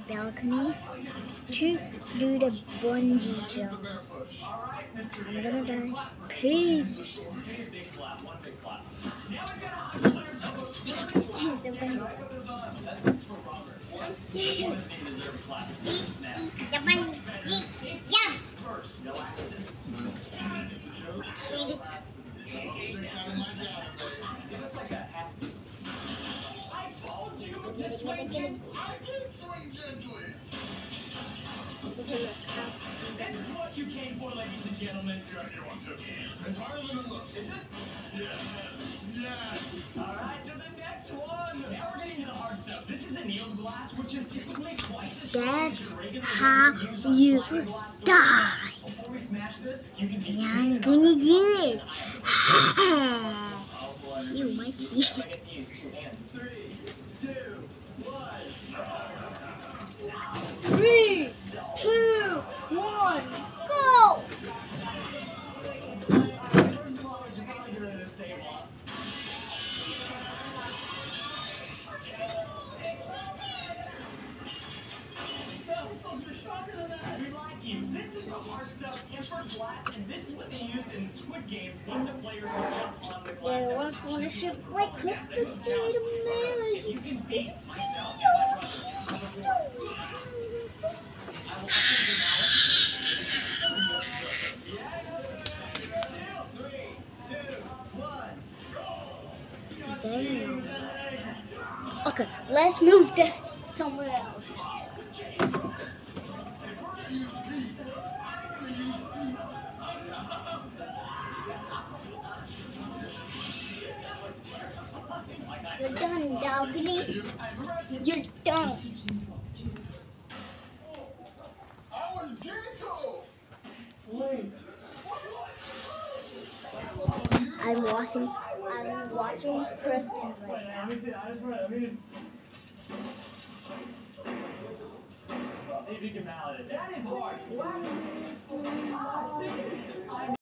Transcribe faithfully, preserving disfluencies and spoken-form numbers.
balcony to do the bungee jump. I'm gonna die. Peace. Here's the bungee. I'm scared. The bungee jump. Treat it. I did swing gently. This is what you came for, ladies and gentlemen. Yeah, you want to. It's harder than it looks. Is it? Yes. Yes. All right, to the next one. Now we're getting to the hard stuff. This is annealed glass, which is typically twice as strong That's as your regular how used on you sliding glass doors. die. Before we smash this, you can be And I'm gonna do it. Ew, my teeth. Three, two, one. Three, two, one, go! First of all, you're probably gonna this table. We like you. This is the hard stuff, tempered glass, and this is what they used in Squid Games when the players would jump on the glass. There was one to ship like Cliff the State of If you Manners. can beat myself and my brother, I will upgrade your mallet. Damn. Okay, let's move to somewhere else. You're done, balcony. You're done. I was gentle. I'm watching. I'm watching Preston right now. Let me see. I just want to. Let me just. See if you can mallet it. That is hard. Wow. I'm